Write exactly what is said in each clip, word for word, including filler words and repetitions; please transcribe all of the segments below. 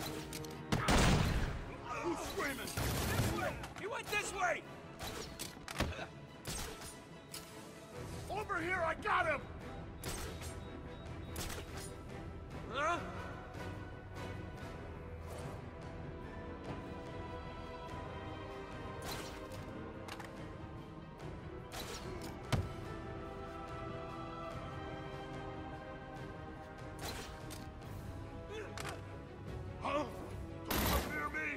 Who's screaming? This way! He went this way! Over here, I got him! Huh? Huh? Don't come near me!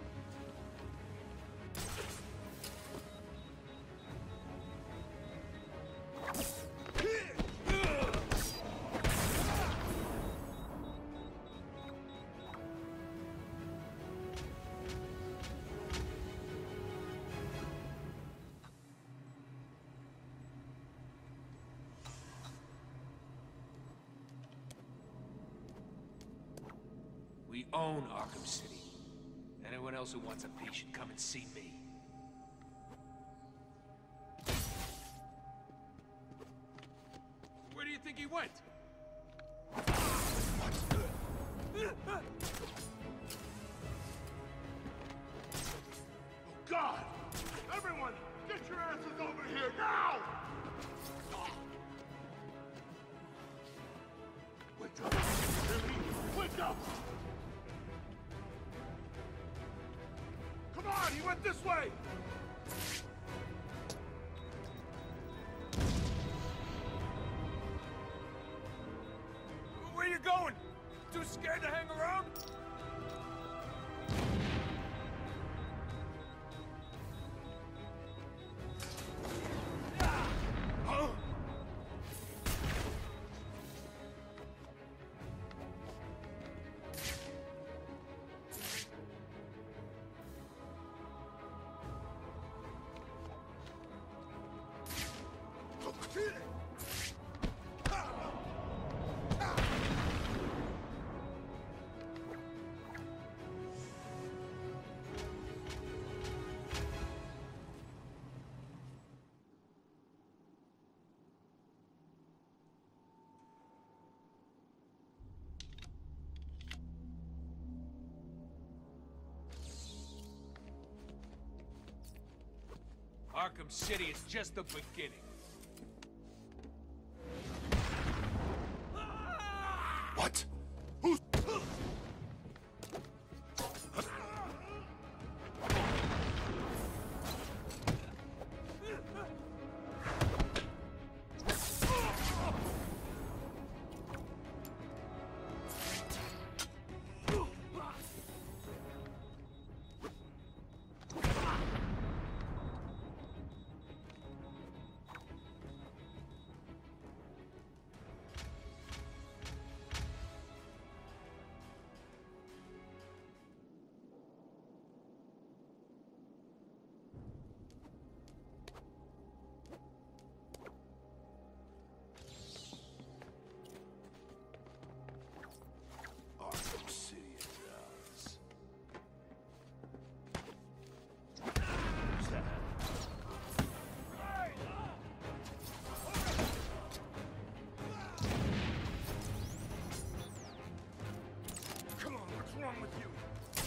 We own Arkham City. Anyone else who wants a piece should come and see me. Where do you think he went? Oh, God! Everyone, get your asses over here now! Wake up! Hear me? Wake up! Come on, he went this way! Where you going? Too scared to hang around? Huh? Arkham City is just the beginning. What? Who's... Arkham City is ours. Who's that? Come on, what's wrong with you?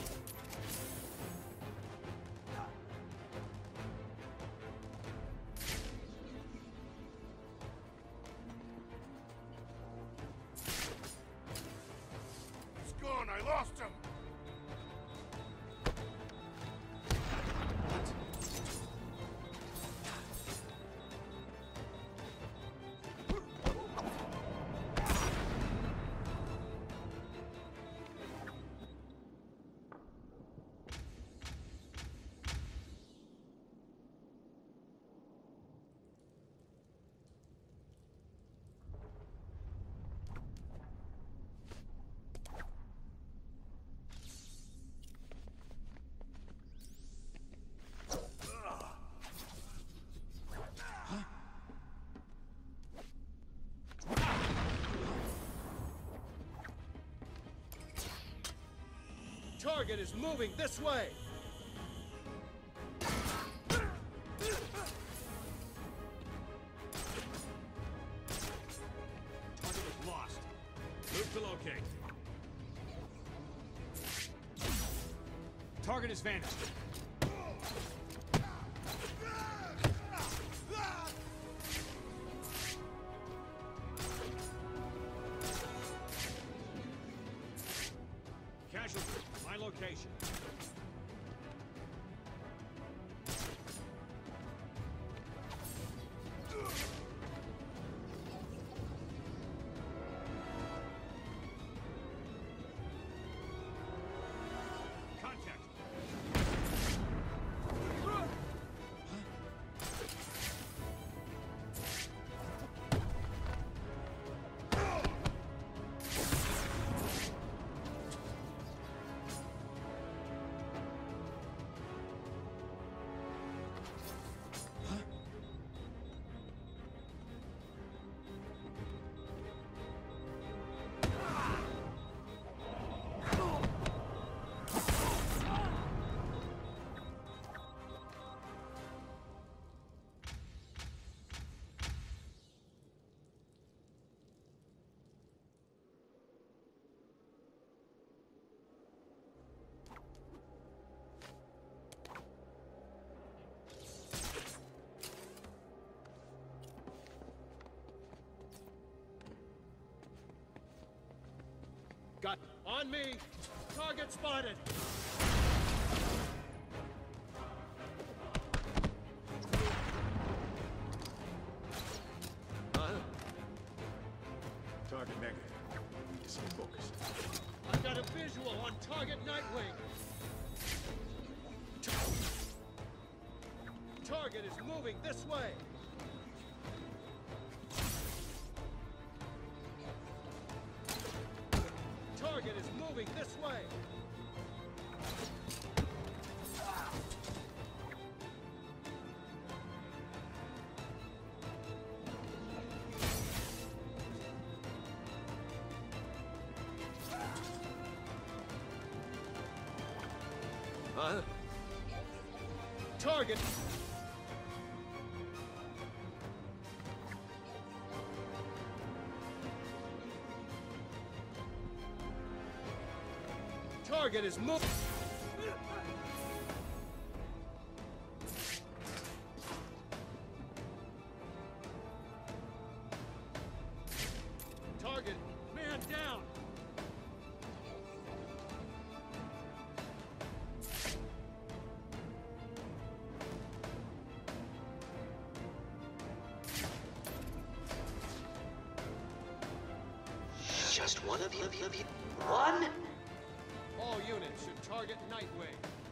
He's gone, I lost him! Target is moving this way! Target is lost. Move to locate. Target has vanished. Casualty, my location. Contact. Got on me. Target spotted. Huh? Target negative. Stay focused. I've got a visual on target Nightwing. Target is moving this way. Target is moving this way. Huh? Target. Target is moving. Target, man down. Just one of you, of you, of you. One? All units should target Nightwing.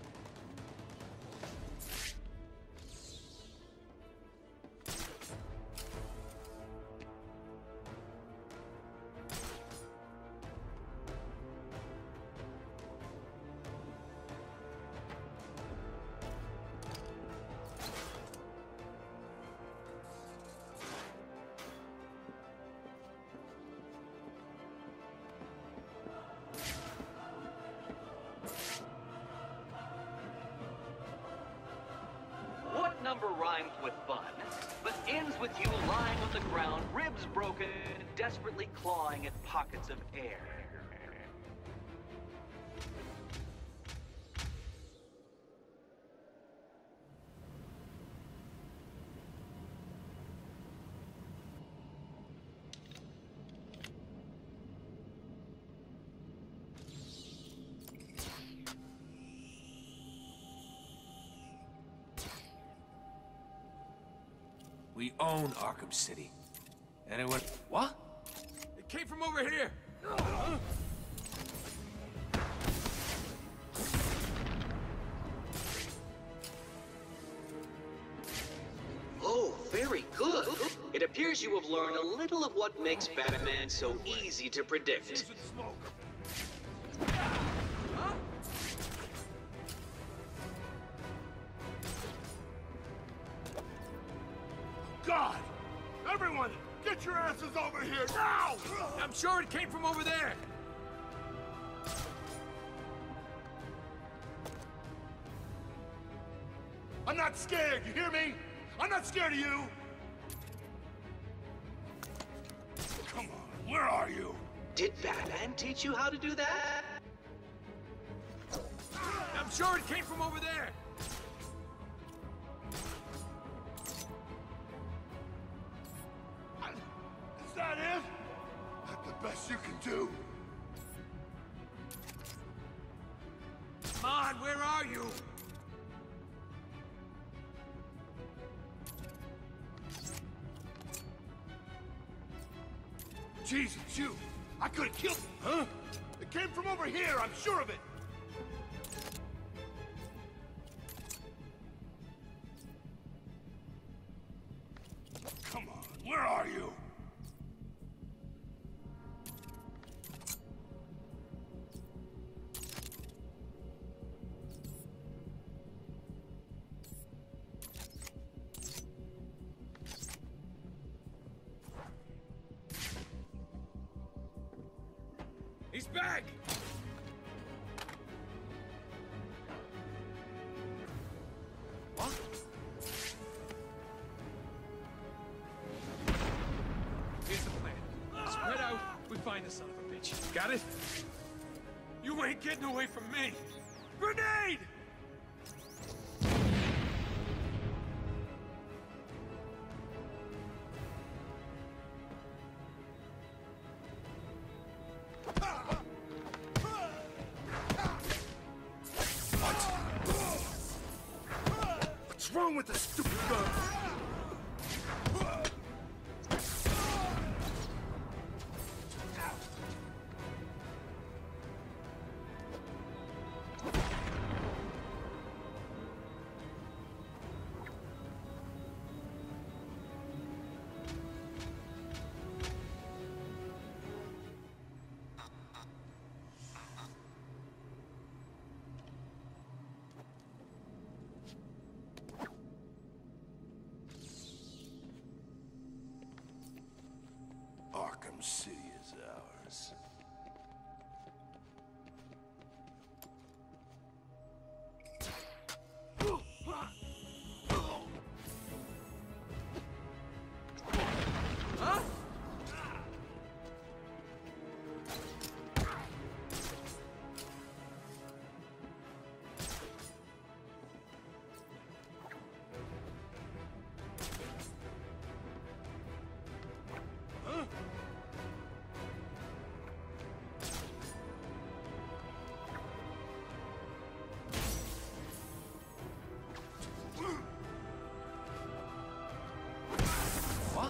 What number rhymes with fun, but ends with you lying on the ground, ribs broken, desperately clawing at pockets of air? We own Arkham City. Anyone? What? It came from over here. Oh, very good. It appears you have learned a little of what makes Batman so easy to predict. God! Everyone, get your asses over here now! I'm sure it came from over there. I'm not scared, you hear me? I'm not scared of you! Come on, where are you? Did Batman teach you how to do that? I'm sure it came from over there! Is that it? That the best you can do? Come on, where are you? Jesus, you! I could have killed him, huh? It came from over here, I'm sure of it! Come on, where are you? He's back! What? Here's the plan. Spread out, we find the son of a bitch. Got it? You ain't getting away from me! Grenade! What's wrong with this stupid gun? Arkham City is ours. Huh? What?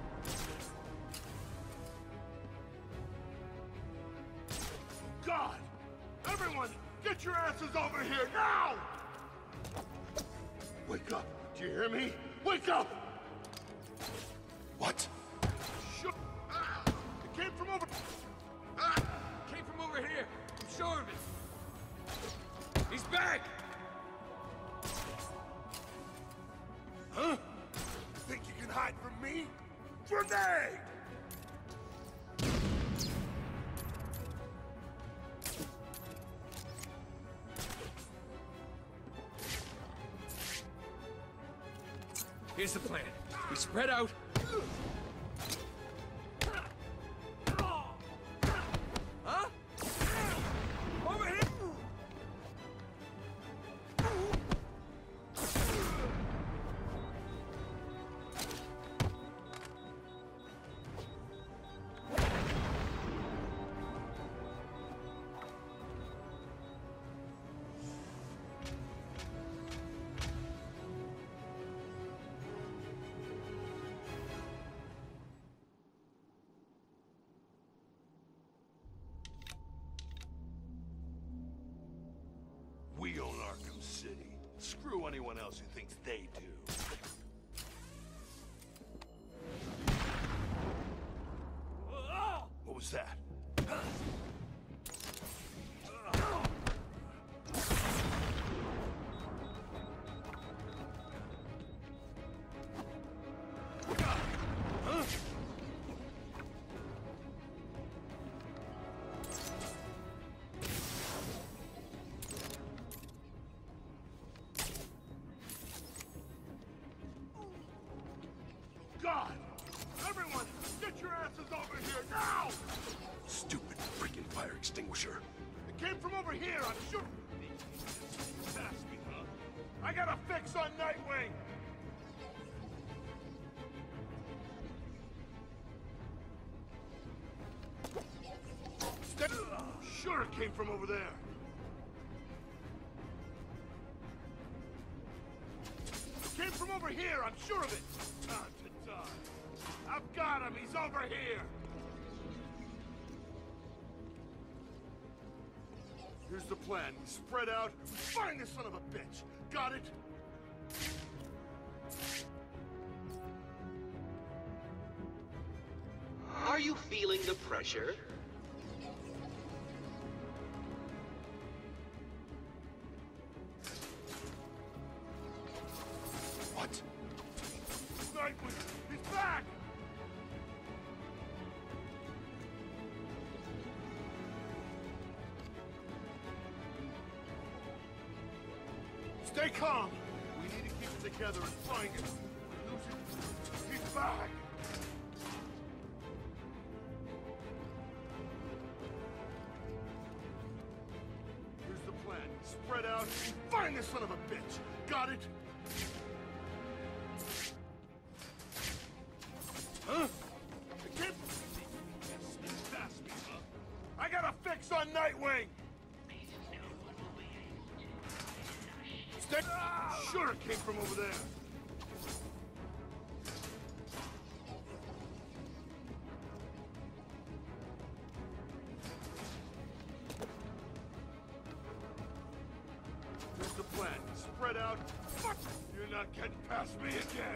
God! Everyone, get your asses over here now! Wake up! Do you hear me? Wake up! What? Shut... Ah! It came from over... Ah! Came from over here. I'm sure of it. He's back! Huh? Think you can hide from me? Grenade! Here's the plan. We spread out. Huh? Over here! We own Arkham City. Screw anyone else who thinks they do. What was that? Huh? God! Everyone, get your asses over here now! Stupid freaking fire extinguisher. It came from over here, I'm sure. I got a fix on Nightwing! Step sure it came from over there. Came from over here, I'm sure of it. Time to die. I've got him, he's over here. Here's the plan. Spread out, find this son of a bitch. Got it? Are you feeling the pressure? What? Nightwing! He's back! Stay calm! We need to keep it together and find him. We lose it. He's back! Here's the plan. Spread out, find this son of a bitch! Got it? Huh? It can't... Sneak past me, huh? I got a fix on Nightwing! Stay... Sure it came from over there. Here's the plan. Spread out. Fuck! You're not getting past me again.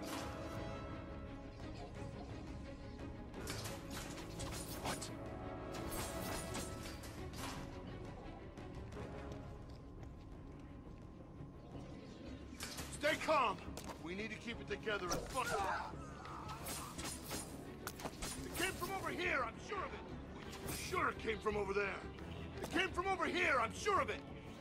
What? Stay calm. We need to keep it together and fuck. It came from over here, I'm sure of it. Sure it came from over there. It came from over here, I'm sure of it.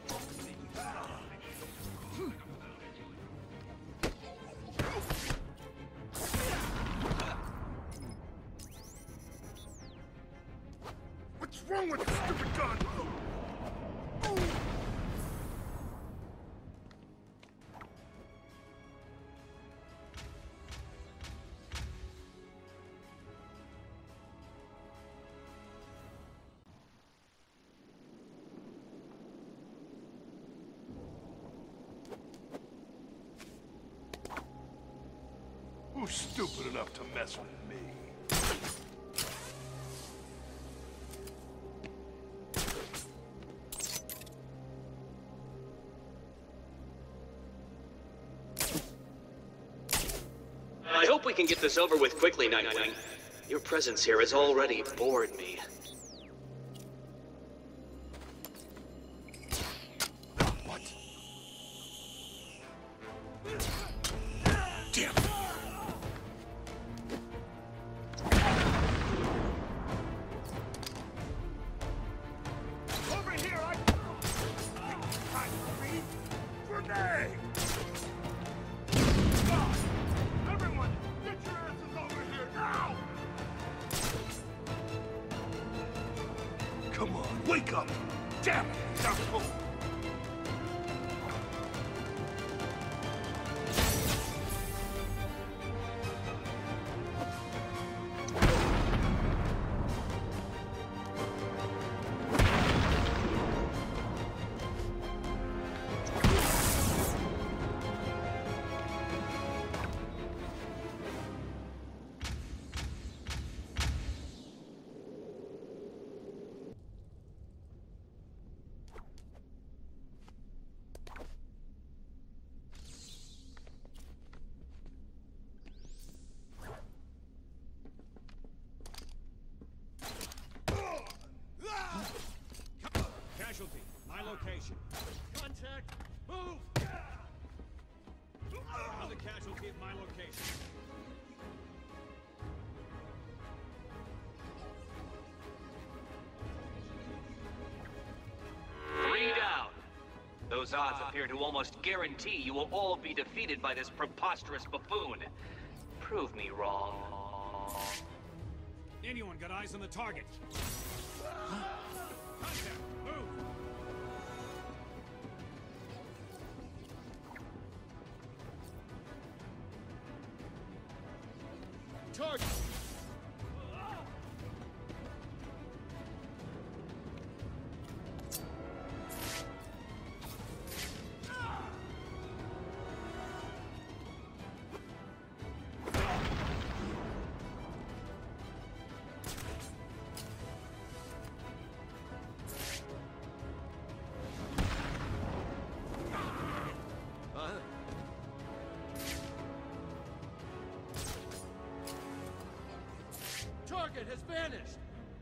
What's wrong with this stupid gun? Who's stupid enough to mess with me? I hope we can get this over with quickly, Nightwing. Your presence here has already bored me. What? Damn it! Over here, I... Time for me? Grenade! God! Everyone, get your asses over here now! Come on, wake up! Damn it! He's out cold! Casualty, my location. Contact, move! Another casualty at my location. Three down. Those odds appear to almost guarantee you will all be defeated by this preposterous buffoon. Prove me wrong. Anyone got eyes on the target? Contact, move! Target! Target has vanished!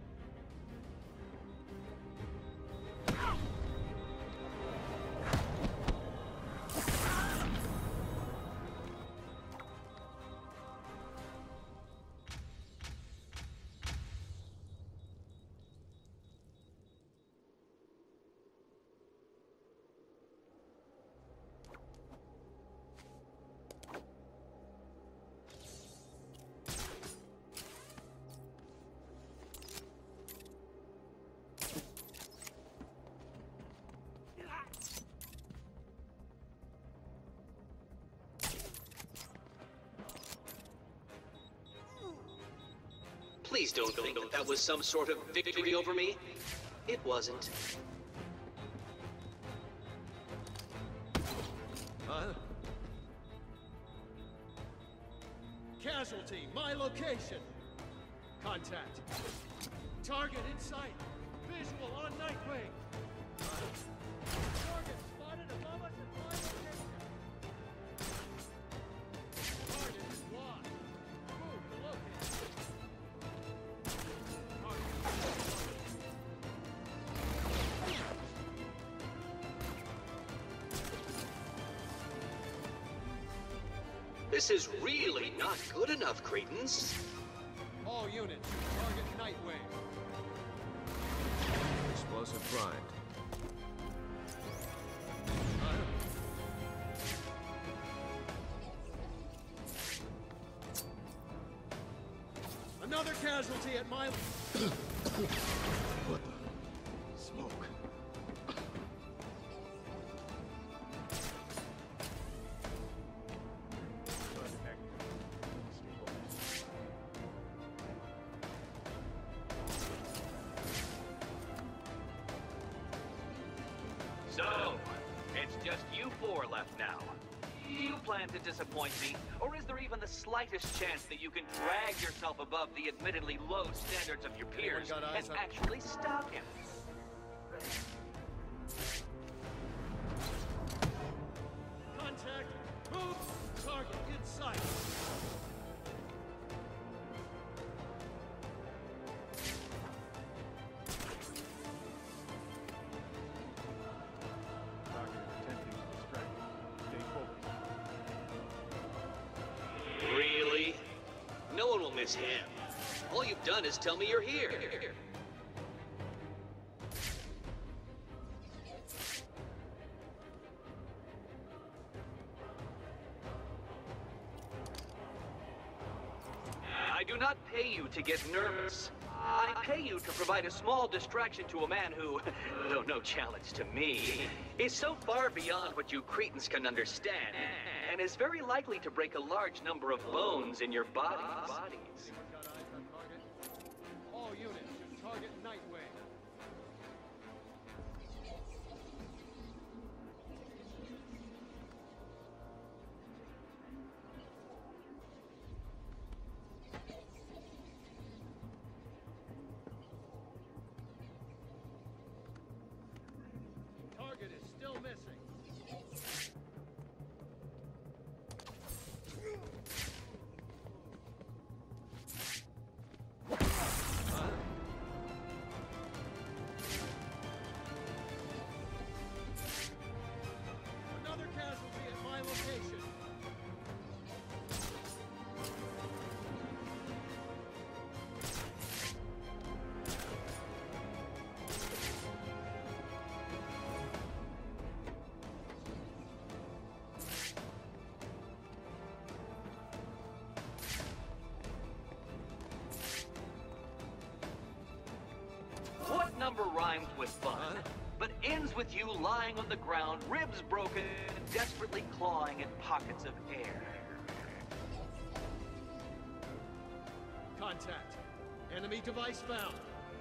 Please don't think that that was some sort of victory over me. It wasn't. Huh? Casualty, my location. Contact. Target in sight. Visual on Nightwing. Target spotted above us at my location. Target is lost. Move to locate. This is really not good enough, Cretans. All units, target Nightwing. Explosive primed. Another casualty at my... What the? Smoke. So, it's just you four left now. Do you plan to disappoint me, or is there even the slightest chance that you can drag yourself above the admittedly low standards of your peers got eyes and on- actually stop him? Contact! Move! Target in sight! Really? No one will miss him. All you've done is tell me you're here. I do not pay you to get nervous. I pay you to provide a small distraction to a man who, though no challenge to me, is so far beyond what you Cretans can understand, and is very likely to break a large number of bones in your bodies. Got eyes on target. All units, target Nightwing. Target is still missing. Another casualty at my location. What number rhymes with fun, but ends with you lying on the ground, ribs broken, desperately clawing at pockets of air? Contact. Enemy device found.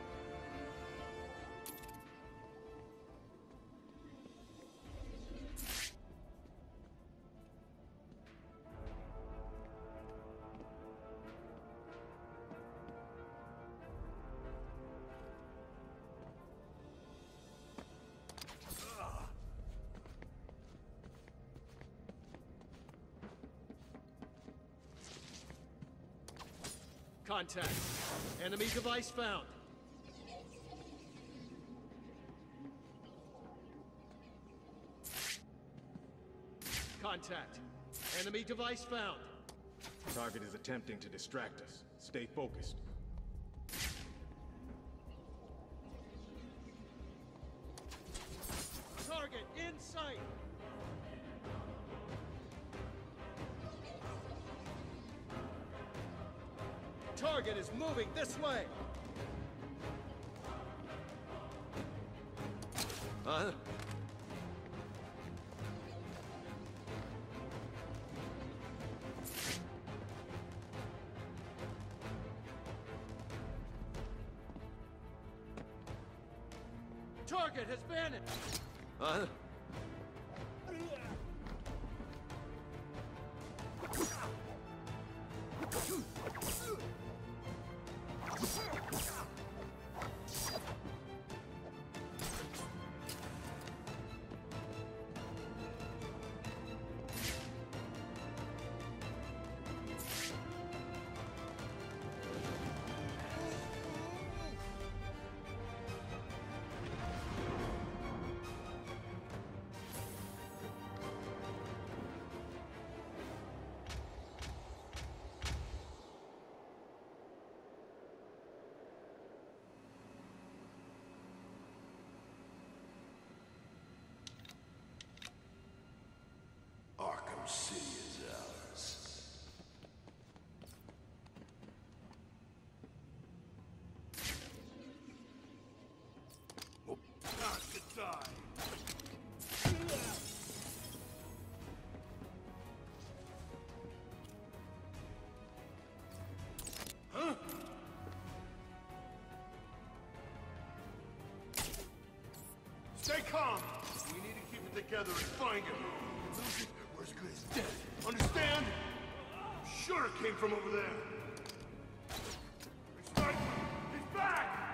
Contact. Enemy device found. Contact. Enemy device found. Target is attempting to distract us. Stay focused. Target in sight. Target is moving this way. Huh? Target has vanished. Huh? Arkham City is ours. Oh, not to die. Huh? Stay calm. We need to keep it together and find him. Lose it, we're as good as dead. Understand? I'm sure it came from over there. Restart. He's back!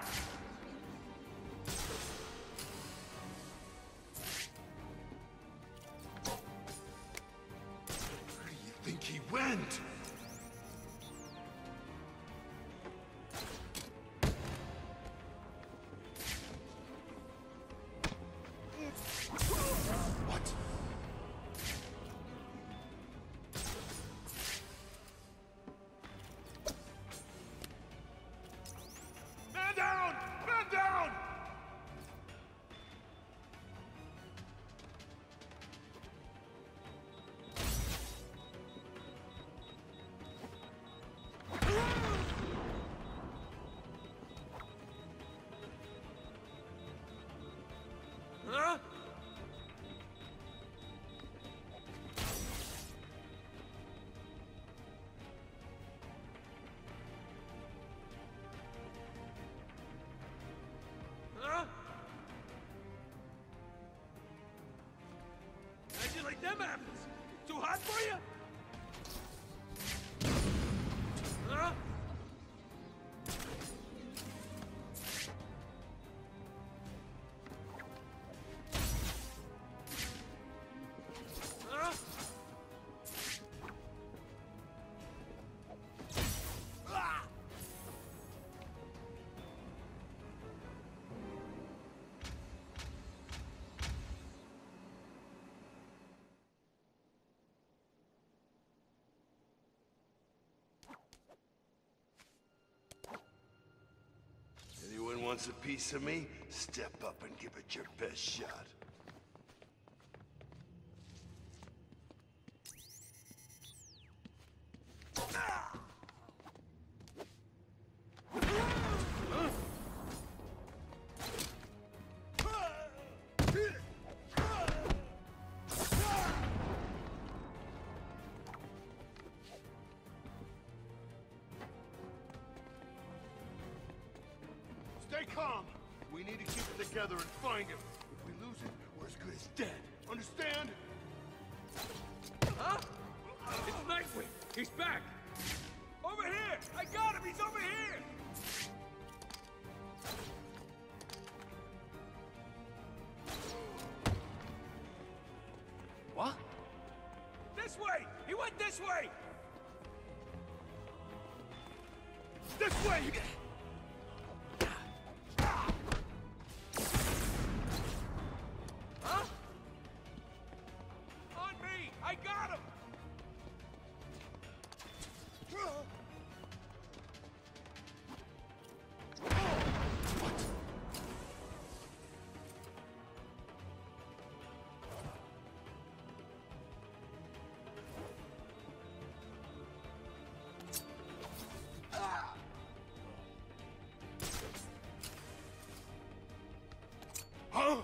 Where do you think he went? What? Man down! Man down! Huh? Huh? How'd you like them apples? Too hot for you? Huh? Huh? Ah! Anyone wants a piece of me? Step up and give it your best shot. calm. We need to keep it together and find him. If we lose it, we're as good as dead. Understand? Huh? It's Nightwing! He's back! Over here! I got him! He's over here! What? This way! He went this way! This way! Huh? On me! I got him! Huh?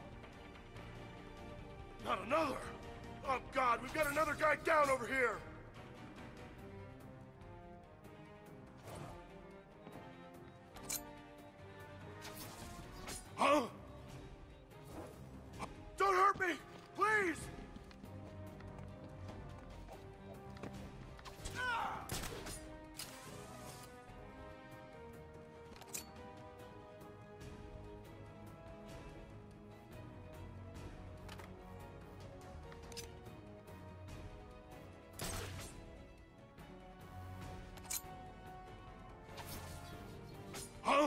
Not another! Oh God, we've got another guy down over here! Huh? Don't hurt me! Please! Huh?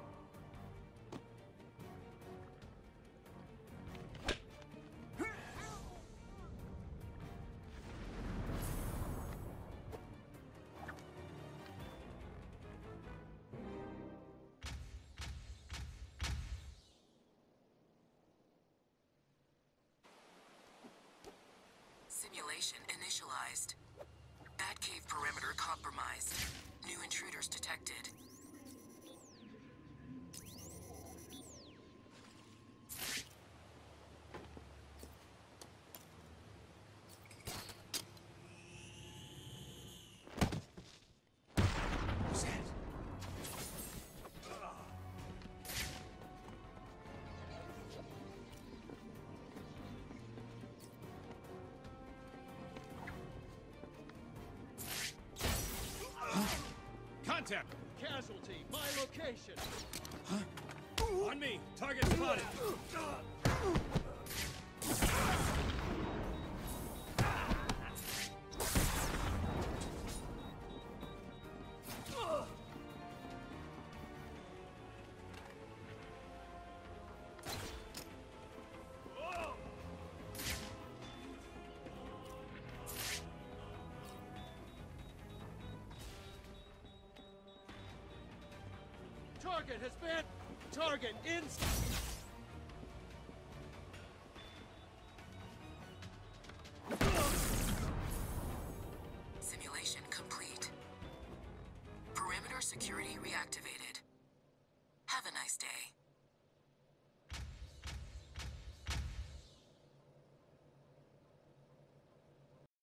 Simulation initialized. Batcave perimeter compromised. New intruders detected. Contact! Casualty, my location. On me! Target spotted! Target has been... Target in... Simulation complete. Perimeter security reactivated. Have a nice day.